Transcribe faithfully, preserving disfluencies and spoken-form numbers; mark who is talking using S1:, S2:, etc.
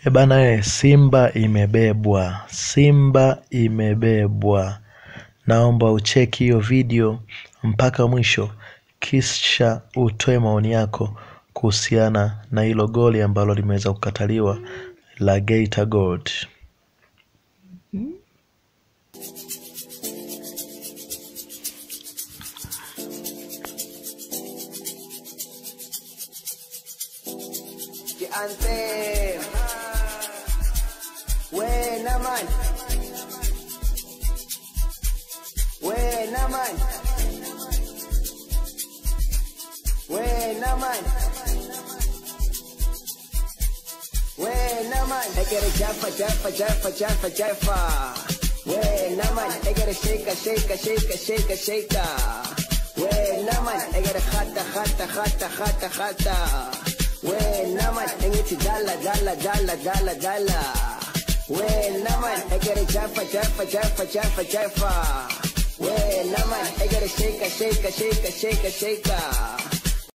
S1: E bana e, Simba imebebwa. Simba imebebwa. Naomba ucheki hiyo video mpaka mwisho, kisha utoe maoni yako kuhusiana na hilo goli ambalo limeweza kukataliwa la Geita Gold. Hmm?
S2: Anthem. When am I? When am I? When am I? When am I? I get a jaffa, jaffa, jaffa, jaffa, jaffa. When am I? I get a shaker, shaker, shaker, shaker, shaker. When am I? I get a khata, khata, khata, khata, khata. When am I? I get a dala, dala, dala, dala, dala. When am I? I get a jaffa, jaffa, jaffa, jaffa, jaffa. When am I? I get a shaker, shaker, shaker, shaker, shaker.